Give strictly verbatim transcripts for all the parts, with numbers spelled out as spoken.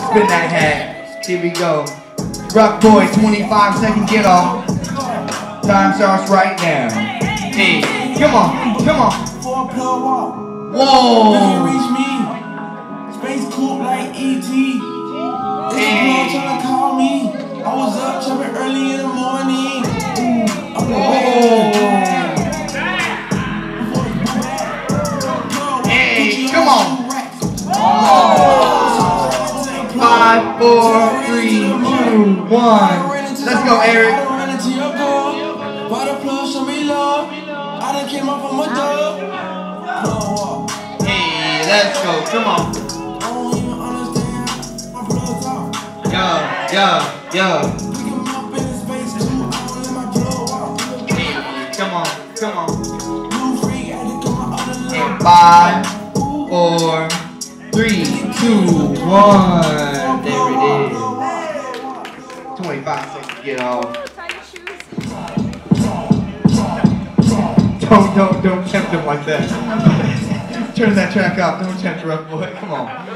Spin that hat. Here we go. Rough Boy, twenty-five second get off. Time starts right now. Hey, come on, come on. Whoa. Reach me. Space coupe like E T. Hey. Trying to call me. I was up chopping early in the morning. Whoa. Hey, come on. Five, four, three, two, one. Let's go, Eric. Hey, let's go. Come on. Yo, yo, yo. Hey, come on, come on. And five, four, three, two, one. There it is. twenty-five seconds to get off. Don't, don't, don't tempt him like that. Turn that track off. Don't tempt Rough Boy. Come on.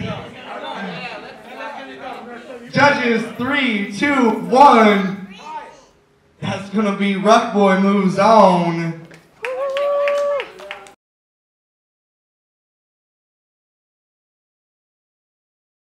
Judges, three, two, one. That's gonna be Rough Boy moves on.